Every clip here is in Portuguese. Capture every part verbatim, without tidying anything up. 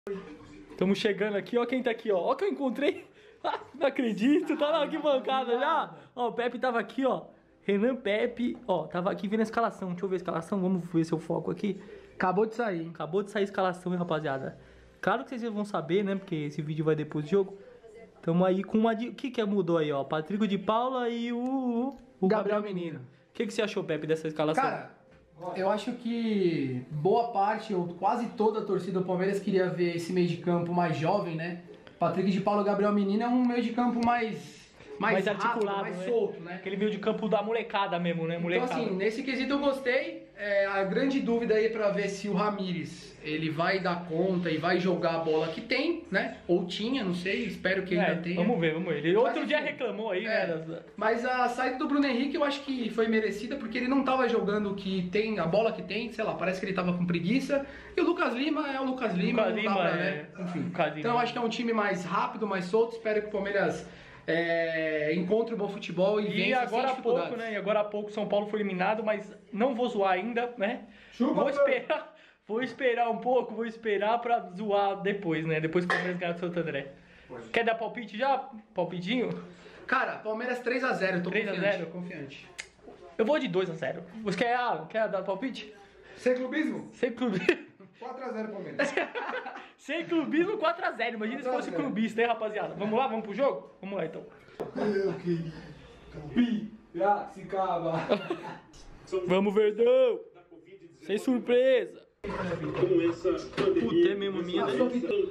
Estamos chegando aqui, ó quem tá aqui, ó. Ó que eu encontrei. Não acredito, tá na arquibancada já. Ó, o Pepe tava aqui, ó. Renan Pepe, ó, tava aqui vendo a escalação. Deixa eu ver a escalação, vamos ver seu foco aqui. Acabou de sair. Acabou de sair a escalação, hein, rapaziada. Claro que vocês vão saber, né, porque esse vídeo vai depois do jogo. Tamo aí com uma... O que que mudou aí, ó? Patrick de Paula e o... o Gabriel, Gabriel Menino. O que que você achou, Pepe, dessa escalação? Cara, eu acho que boa parte, ou quase toda a torcida do Palmeiras queria ver esse meio de campo mais jovem, né? Patrick de Paula e Gabriel Menino é um meio de campo mais... Mais, mais articulado, rápido, mais né? solto, né? Aquele meio de campo da molecada mesmo, né? Molecada. Então assim, nesse quesito eu gostei. É, a grande dúvida aí pra ver se o Ramires, ele vai dar conta e vai jogar a bola que tem, né? Ou tinha, não sei, espero que é, ainda tenha. Vamos ver, vamos ver. Ele outro Mas, dia enfim, reclamou aí, é, né? Das... Mas a saída do Bruno Henrique eu acho que foi merecida porque ele não tava jogando o que tem, a bola que tem, sei lá, parece que ele tava com preguiça. E o Lucas Lima é o Lucas Lima, Lucas não Lima dá pra, é... né? Enfim. Lucas Lima. Então eu acho que é um time mais rápido, mais solto. Espero que o Palmeiras é, encontre um bom futebol e, E vença agora sem há pouco, né? E agora há pouco São Paulo foi eliminado, mas não vou zoar ainda, né? Chupa, vou esperar, vou esperar um pouco, vou esperar pra zoar depois, né? Depois que o Palmeiras ganhar do Santo André. Quer dar palpite já? Palpitinho? Cara, Palmeiras três a zero, eu tô três a confiante. zero? confiante. Eu vou de dois a zero. Você quer, ah, quer dar palpite? Sem clubismo? Sem clubismo. quatro a zero Palmeiras. Sem clubismo, quatro a zero. Imagina se fosse clubista, hein, rapaziada? Vamos lá, vamos pro jogo? Vamos lá, então. Eu queria. Piracicaba. Vamos, Verdão. Sem surpresa. Puta, é mesmo minha, né?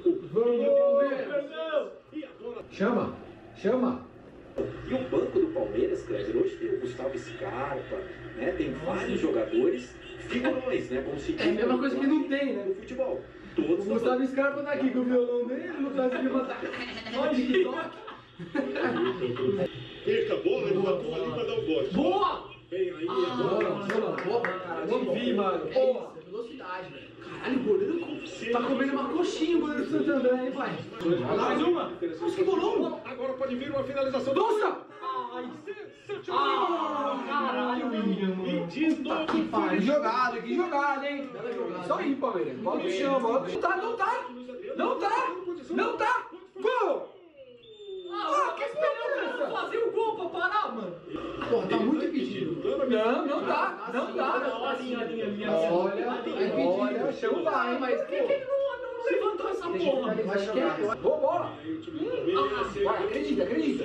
Chama, chama. E o banco do Palmeiras, Cleber, hoje tem o Gustavo Scarpa, né? Tem vários jogadores, figurões, né? Vamos seguir É a mesma coisa que não tem, né? no futebol. Todos O Gustavo Scarpa tá aqui com o violão dele, o Lucas Lima tá no TikTok. Perca a bola, ele matou ali pra dar o bote. Boa! Vem aí, Ah, agora. boa, boa, cara. Não vi, mano. É isso, é velocidade, velho. Caralho, o goleiro tá comendo uma coxinha, o goleiro do Santo André, hein, pai? Mais uma. Nossa, que bolão! Agora pode vir uma finalização. Nossa! Ai, Ah, caralho, William, E de novo. que pariu. Que jogada, que jogada, hein? Bela jogada. Só aí, Palmeiras. Bola no chão, bola no chão. Não tá, não tá! Não tá! Não tá! Gol! Ah, que esperando pra fazer o gol pra parar, mano? Porra, tá muito impedido. Não, não tá, não tá. Olha, é impedido. Olha, o chão vai, Mas por que que ele não, não levantou essa porra? Acho que é. Boa bola. Vai, acredita, acredita.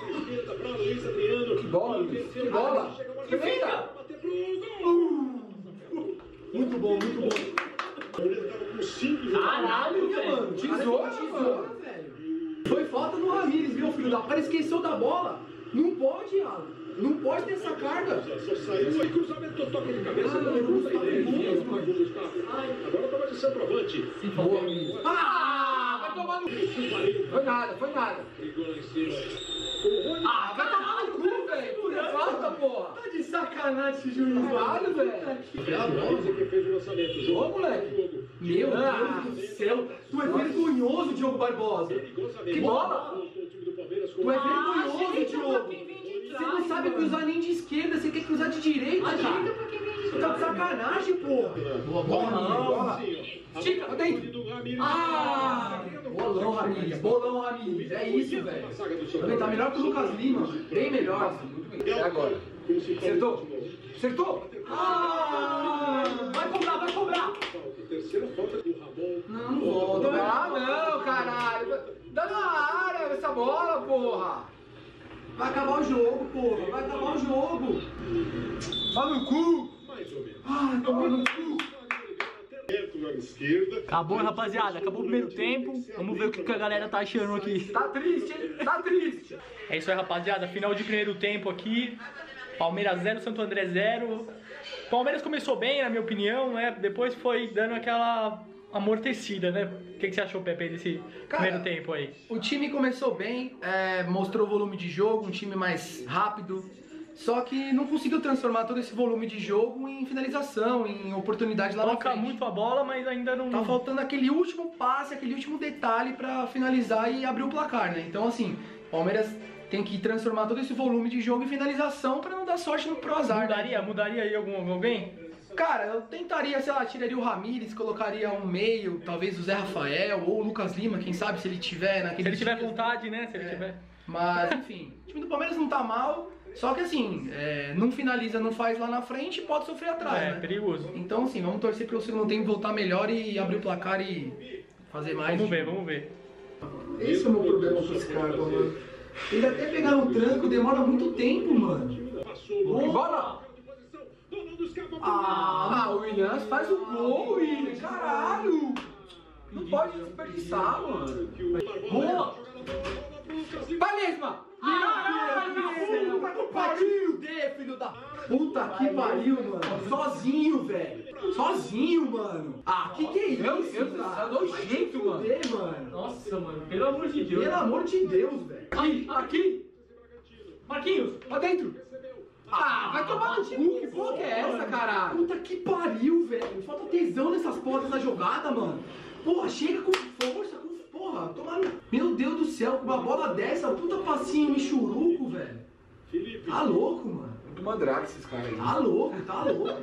Que bola, Luiz. Que bola. Que feita! Muito bom, muito bom. Caralho, mano. Tesoura, Tesoura, velho. Foi falta no Ramires, viu, filho da... O cara esqueceu da bola. Não pode, Alan. Não pode ter essa carga. Só saiu aí, cruzamento, toque de cabeça. Ah, Não, Gustavo, agora tava de centroavante. Boa, Ramires. Ah, vai tomar no cu. Foi nada, foi nada. Ah, vai tomar no cu, velho. Por que falta, porra? Tá de sacanagem esse juiz. Caralho, velho. Quem fez o lançamento? Ô, moleque. Meu Deus do céu. Tu é vergonhoso, Diogo Barbosa. Que bola. Tu é vergonhoso, Diogo. Você não sabe cruzar nem de esquerda, você quer cruzar de direita, cara. Você tá de sacanagem, porra. Boa bola, bola. Estica, pra dentro. Ah! Bolão, Ramires. Bolão, Ramires. É isso, velho. Também tá melhor que o Lucas Lima. Bem melhor. É agora. Acertou? Acertou? Ah! Vai cobrar, vai cobrar. Terceira falta do Ramon. Não, não volta. Ah, não, caralho. Dá na área essa bola, porra. Vai acabar o jogo, porra. Vai acabar o jogo. Vai no cu. Mais ou menos. Ah, tomei no cu. Dentro na esquerda. Acabou, rapaziada. Acabou o primeiro tempo. Vamos ver o que que a galera tá achando aqui. Tá triste, hein? Tá triste. É isso aí, rapaziada. Final de primeiro tempo aqui. Palmeiras zero, Santo André zero. Palmeiras começou bem, na minha opinião, né? Depois foi dando aquela amortecida, né? O que, que você achou, Pepe, desse Cara, primeiro tempo aí? O time começou bem, é, mostrou volume de jogo, um time mais rápido. Só que não conseguiu transformar todo esse volume de jogo em finalização, em oportunidade lá na Toca frente. muito a bola, mas ainda não... Tá faltando aquele último passe, aquele último detalhe pra finalizar e abrir o placar, né? Então, assim, o Palmeiras tem que transformar todo esse volume de jogo em finalização pra não dar sorte no pro azar. Mudaria, né? mudaria aí algum, alguém? Cara, eu tentaria, sei lá, tiraria o Ramires, colocaria um meio, talvez o Zé Rafael ou o Lucas Lima, quem sabe se ele tiver naquele. Se ele tiver dias, vontade, né? Se ele é. tiver. Mas, enfim, o time do Palmeiras não tá mal, só que assim, é, não finaliza, não faz lá na frente, pode sofrer atrás, É, né? perigoso. Então, assim, vamos torcer para o segundo tempo voltar melhor e abrir o placar e fazer mais. Vamos ver, vamos ver. Esse é o meu problema com esse cara, mano. Ele até pegar no tranco demora muito tempo, mano. Bola! Ah, o Williams faz o gol, Williams. Caralho! Não pode desperdiçar, mano. Boa! Palesma! Puta que pariu, D, filho da puta que pariu, mano. Sozinho, velho. Sozinho, mano. Ah, que que é isso? Meu Deus, tá nojento, mano. Fuder, mano. Nossa, mano, pelo amor de Deus. Pelo amor de Deus, velho. Aqui, aqui. Marquinhos, Lá dentro! Ah, vai tomar no cu, que porra que é essa, caralho? Puta que pariu, velho. Falta tesão nessas portas da jogada, mano. Porra, chega com força, com porra. Tomar no... Meu Deus do céu, com uma bola dessa, puta passinho michuruco, velho. Tá louco, mano. Muito mandrake esses caras aí. Tá louco, tá louco.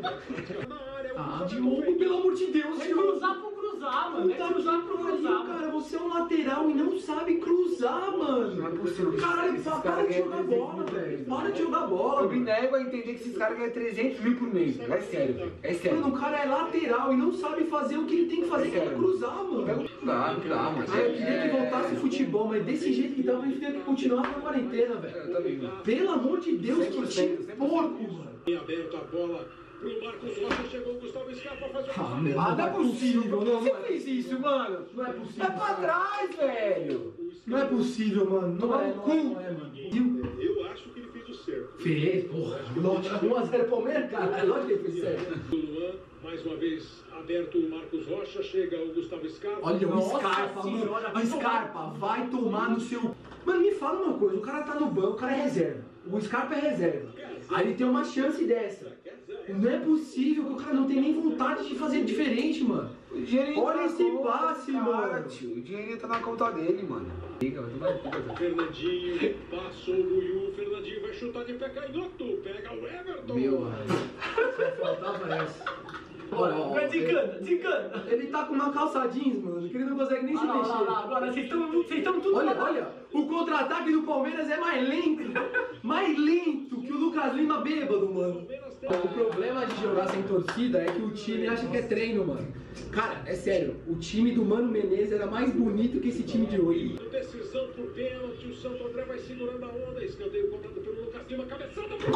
Ah, Diogo, pelo amor de Deus, é Diogo. cruzar pro cruzar, mano. É Puta cruzar que pro pariu, cruzar. cara. Você é um lateral e não sabe cruzar, mano. Não é possível. Caralho, Esses para, caras de ganham jogar trezentos bola, mil velho. reais, Para mano. de jogar bola, Eu me mano. nego a entender que esses caras ganham trezentos mil por mês. É sério, velho. É sério. Mano, o cara é lateral e não sabe fazer o que ele tem que fazer, que é Sério. cruzar, mano. Não dá, não dá, mano. Ah, eu queria que voltasse o futebol, mas desse jeito que tava, a gente tinha que continuar na quarentena, velho. Eu também, mano. Pelo amor de Deus, cem por que cento, time cem por cento. porco, mano. Em aberto a bola pro Marcos Rocha, chegou o Gustavo Scarpa, faz o Ah, meu, Ah, não é possível. não, Por que não você é fez isso, mano? Não é possível. É pra trás, velho. Não é possível, mano. Não Toma é, no não cu. é, não é, mano. Viu? Eu acho que ele fez o certo. Fez, porra. Lógico, um a zero Palmeiras, cara. Lógico que ele fez certo. O Luan, mais uma vez aberto o Marcos Rocha, chega o Gustavo Scarpa. Olha o Nossa Scarpa, senhora, mano. vai O Scarpa vai tomar no seu... Mano, me fala uma coisa. O cara tá no banco, o cara é reserva. O Scarpa é reserva. Aí ele tem uma chance dessa. Não é possível que o cara não tenha nem vontade de fazer diferente, mano. O dinheirinho Olha tá na esse conta, passe, cara, mano. Tio. O dinheirinho tá na conta dele, mano. Liga, vai tomar no cu, velho. Fernandinho, passou o Buiú, Fernandinho vai chutar de pé canhoto, pega o Everton. Meu, mano. Só faltava essa. Olha, ó, Vai desencana, desencana. ele tá com uma calça jeans, mano, que ele não consegue nem se Olha lá, mexer. olha lá, agora vocês estão vocês estão tudo Olha, lá. olha, o contra-ataque do Palmeiras é mais lento, mais lento que o Lucas Lima bêbado, mano. O problema de jogar sem torcida é que o time acha que é treino, mano. Cara, é sério, o time do Mano Menezes era mais bonito que esse time de hoje. Decisão por pênalti, o Santo André vai segurando a onda, escanteio cobrado pelo Lucas Lima, cabeçada pro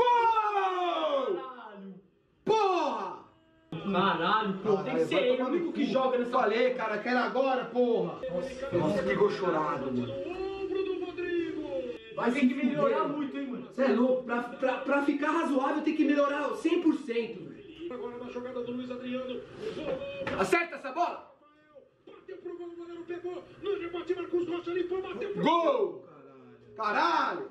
Gol! Caralho. Porra! Caralho, pô, tem que ser ele, o único que joga nessa. Falei, cara, quero agora, porra! Nossa, que gol chorado, mano. no ombro do Rodrigo. Vai Tem que se melhorar fuder. muito, hein, mano. Você é louco, pra, pra, pra ficar razoável tem que melhorar cem por cento, velho. Agora na jogada do Luiz Adriano, rolou, Acerta essa bola! bateu pro gol, o goleiro pegou, no rebote Marcos Rocha limpou, bateu pro Gol! Caralho!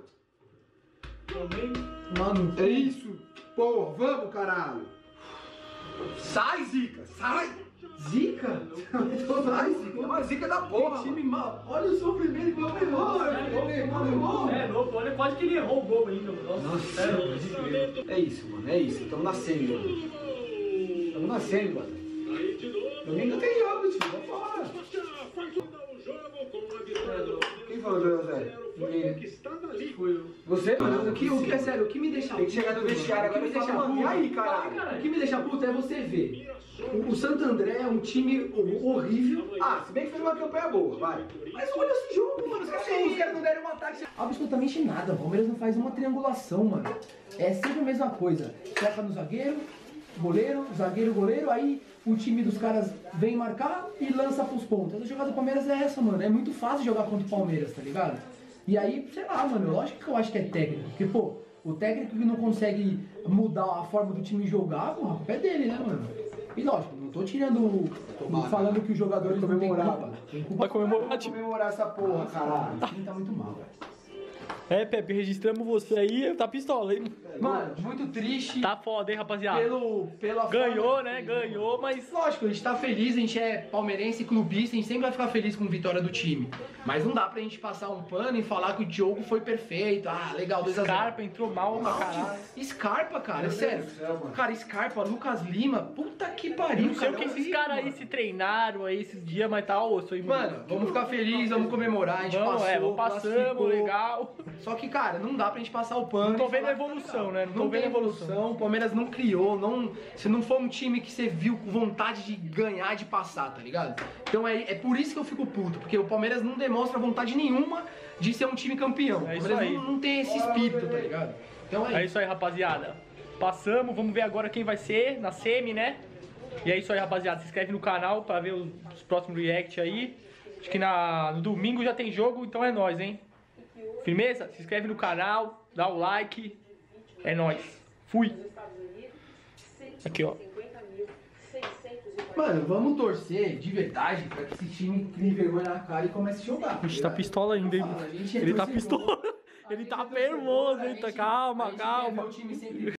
Mano, É isso! Porra, vamos, caralho! Sai, Zica! Sai! zica? Sai, Zica! É uma zica da porra! Que time mal. Olha o sofrimento que o Palmeiras errou. É louco, olha, quase que ele errou o gol ainda, mano. Nossa, é louco. É isso, mano, é isso. Estamos nascendo, mano. Estamos nascendo, mano. aí de novo, Domingo tem jogo, tio. Vai fora. faz o jogo com a vitória do Quem falou, José? foi Ninguém. conquistada ali. Você? Mano, o que, o que é sério, o que me deixa Tem que chegar no vestiário o que agora me e deixa falar, mano, e aí, puto, caralho? o que me deixa puto é você ver. O, o Santo André é um time horrível. Ah, se bem que fez uma campanha boa, vai. Mas olha esse jogo, mano. Os caras Sim. os caras não deram um ataque. Absolutamente nada. O Palmeiras não faz uma triangulação, mano. É sempre a mesma coisa. Trepa no zagueiro, goleiro, zagueiro, goleiro. Aí o time dos caras vem marcar e lança pros pontos. A jogada do Palmeiras é essa, mano. É muito fácil jogar contra o Palmeiras, tá ligado? E aí, sei lá, mano. Lógico que eu acho que é técnico. Porque, pô, o técnico que não consegue mudar a forma do time jogar, pô, a culpa é dele, né, mano? E lógico, não tô tirando. Falando que os jogadores não têm culpa. Tem culpa Vai comemorar, Vamos comemorar essa porra, caralho. O time tá muito mal, velho. É, Pepe, registramos você aí, tá pistola, hein? Mano, muito triste. Tá foda, hein, rapaziada? Pelo, pela Ganhou, forma né? que- Ganhou, mas... Lógico, a gente tá feliz, a gente é palmeirense, clubista, a gente sempre vai ficar feliz com a vitória do time. Mas não dá pra gente passar um pano e falar que o jogo foi perfeito. Ah, legal, dois a zero. Scarpa entrou mal pra caralho. Scarpa, cara, é sério. Cara, Scarpa, Lucas Lima, puta que pariu, Não sei o cara. que é esses horrível, caras aí mano. se treinaram aí esses dias, mas tá osso aí, Mano, vamos ficar felizes, vamos comemorar, a gente Vamos, passou, é, vamos passamos, classificou. legal. Só que, cara, não dá pra gente passar o pano. Não tô e vendo falar a que tá evolução, legal. né? Não tô Não vendo tem a evolução. evolução, o Palmeiras não criou, não, se não for um time que você viu com vontade de ganhar, de passar, tá ligado? Então é, é por isso que eu fico puto, porque o Palmeiras não demonstra vontade nenhuma de ser um time campeão. É o isso Palmeiras aí. não, não tem esse espírito, tá ligado? Então é, É isso aí, rapaziada. Passamos, vamos ver agora quem vai ser na semi, né? E é isso aí, rapaziada. Se inscreve no canal pra ver os, os próximos react aí. Acho que na, no domingo já tem jogo, então é nóis, hein? Firmeza? Se inscreve no canal, dá o like. É nóis. Fui. Aqui, ó. Mano, vamos torcer de verdade pra que esse time crie vergonha na cara e comece a jogar. Vixe, tá pistola ainda, hein? A gente é Ele tá torcedor. pistola. A Ele gente tá é torcedor, nervoso, a hein? Tá- gente- Calma, a gente calma. quer ver o time sempre